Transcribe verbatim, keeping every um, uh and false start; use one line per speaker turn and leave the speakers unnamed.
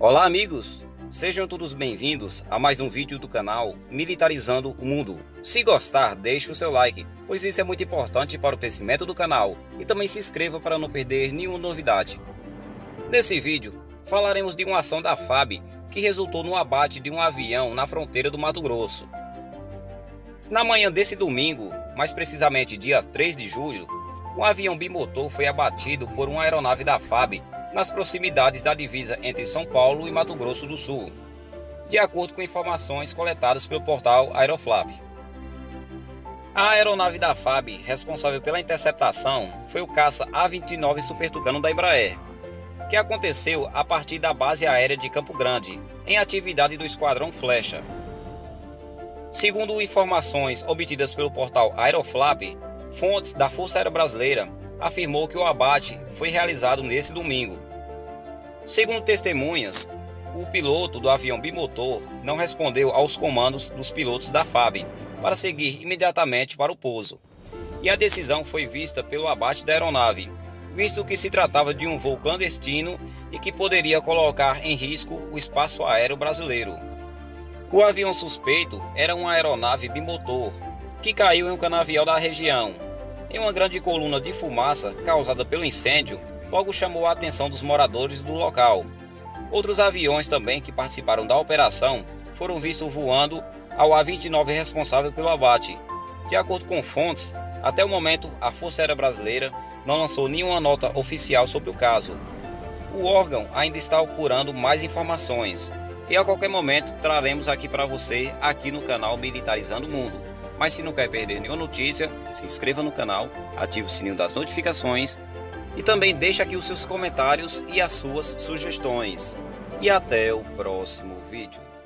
Olá amigos, sejam todos bem-vindos a mais um vídeo do canal Militarizando o Mundo. Se gostar, deixe o seu like, pois isso é muito importante para o crescimento do canal, e também se inscreva para não perder nenhuma novidade. Nesse vídeo, falaremos de uma ação da F A B que resultou no abate de um avião na fronteira do Mato Grosso. Na manhã desse domingo, mais precisamente dia três de julho, um avião bimotor foi abatido por uma aeronave da F A B nas proximidades da divisa entre São Paulo e Mato Grosso do Sul, de acordo com informações coletadas pelo portal Aeroflap. A aeronave da F A B responsável pela interceptação foi o caça A vinte e nove Super Tucano da Embraer, que aconteceu a partir da base aérea de Campo Grande, em atividade do Esquadrão Flecha. Segundo informações obtidas pelo portal Aeroflap, fontes da Força Aérea Brasileira afirmou que o abate foi realizado nesse domingo. Segundo testemunhas, o piloto do avião bimotor não respondeu aos comandos dos pilotos da F A B para seguir imediatamente para o pouso, e a decisão foi vista pelo abate da aeronave, visto que se tratava de um voo clandestino e que poderia colocar em risco o espaço aéreo brasileiro. O avião suspeito era uma aeronave bimotor que caiu em um canavial da região. Em uma grande coluna de fumaça causada pelo incêndio, logo chamou a atenção dos moradores do local. Outros aviões também que participaram da operação foram vistos voando ao A vinte e nove responsável pelo abate. De acordo com fontes, até o momento a Força Aérea Brasileira não lançou nenhuma nota oficial sobre o caso. O órgão ainda está apurando mais informações e a qualquer momento traremos aqui para você aqui no canal Militarizando o Mundo. Mas se não quer perder nenhuma notícia, se inscreva no canal, ative o sininho das notificações e também deixe aqui os seus comentários e as suas sugestões. E até o próximo vídeo.